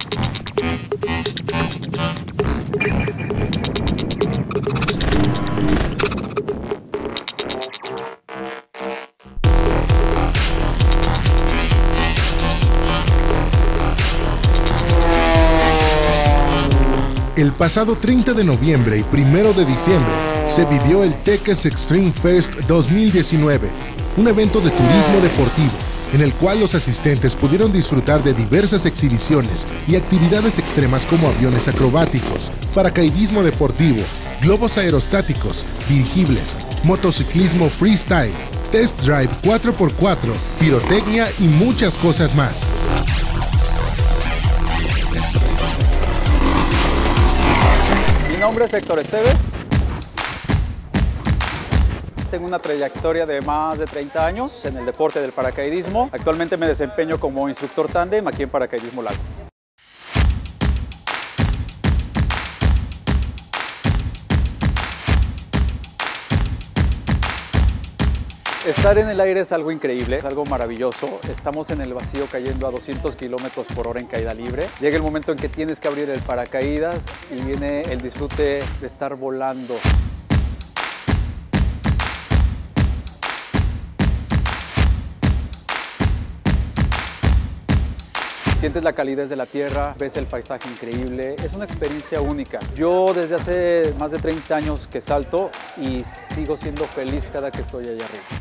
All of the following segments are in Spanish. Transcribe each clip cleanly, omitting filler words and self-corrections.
El pasado 30 de noviembre y 1 de diciembre se vivió el Teques Extreme Fest 2019, un evento de turismo deportivo en el cual los asistentes pudieron disfrutar de diversas exhibiciones y actividades extremas como aviones acrobáticos, paracaidismo deportivo, globos aerostáticos, dirigibles, motociclismo freestyle, test drive 4x4, pirotecnia y muchas cosas más. Mi nombre es Héctor Esteves. Tengo una trayectoria de más de 30 años en el deporte del paracaidismo. Actualmente me desempeño como instructor tándem aquí en Paracaidismo Lago. Estar en el aire es algo increíble, es algo maravilloso. Estamos en el vacío cayendo a 200 km/h en caída libre. Llega el momento en que tienes que abrir el paracaídas y viene el disfrute de estar volando. Sientes la calidez de la tierra, ves el paisaje increíble, es una experiencia única. Yo desde hace más de 30 años que salto y sigo siendo feliz cada que estoy allá arriba.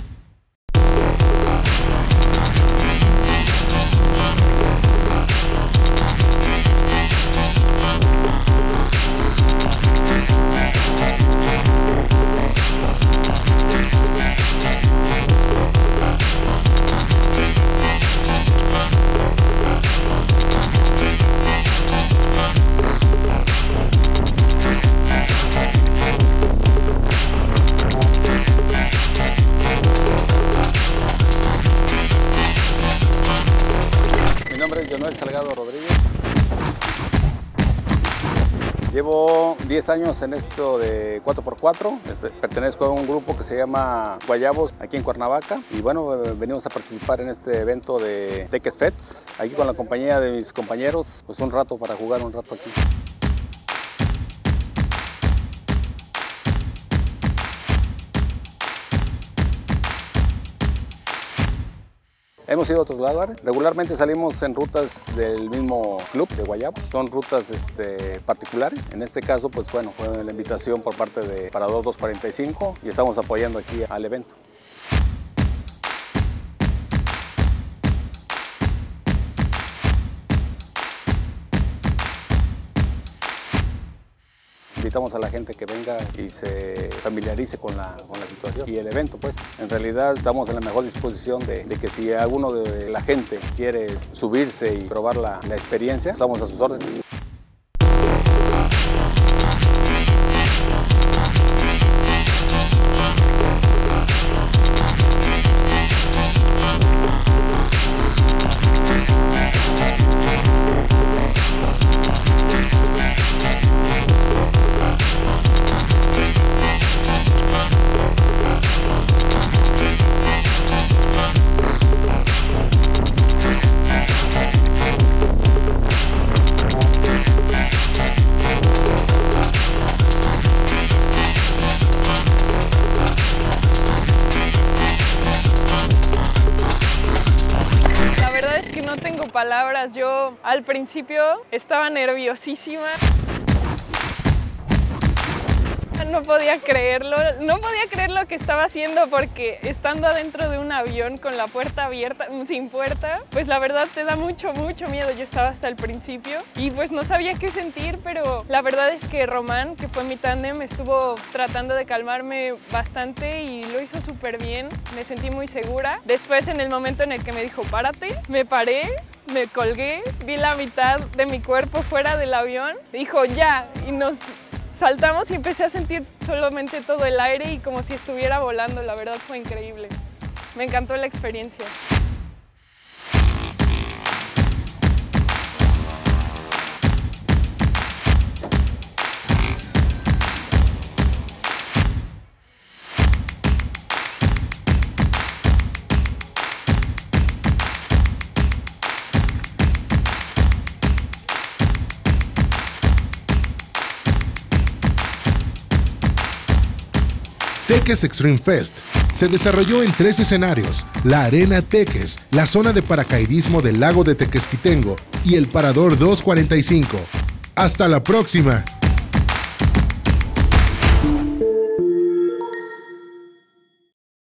Llevo 10 años en esto de 4x4, pertenezco a un grupo que se llama Guayabos aquí en Cuernavaca y bueno, venimos a participar en este evento de Teques Fest, aquí con la compañía de mis compañeros, pues un rato para jugar un rato aquí. Hemos ido a otros lugares. Regularmente salimos en rutas del mismo club de Guayabos. Son rutas particulares. En este caso, pues bueno, fue la invitación por parte de Parador 245 y estamos apoyando aquí al evento. Invitamos a la gente que venga y se familiarice con la situación y el evento, pues en realidad estamos en la mejor disposición de que si alguno de la gente quiere subirse y probar la experiencia, estamos a sus órdenes. Palabras, yo al principio estaba nerviosísima. No podía creerlo que estaba haciendo porque estando adentro de un avión con la puerta abierta, sin puerta, pues la verdad te da mucho miedo. Yo estaba hasta el principio y pues no sabía qué sentir, pero la verdad es que Román, que fue mi tándem, estuvo tratando de calmarme bastante y lo hizo súper bien. Me sentí muy segura. Después, en el momento en el que me dijo párate, me paré, me colgué, vi la mitad de mi cuerpo fuera del avión, dijo ya, y nos saltamos y empecé a sentir solamente todo el aire y como si estuviera volando. La verdad fue increíble. Me encantó la experiencia. Teques Extreme Fest se desarrolló en 3 escenarios: la Arena Teques, la zona de paracaidismo del lago de Tequesquitengo y el Parador 245. ¡Hasta la próxima!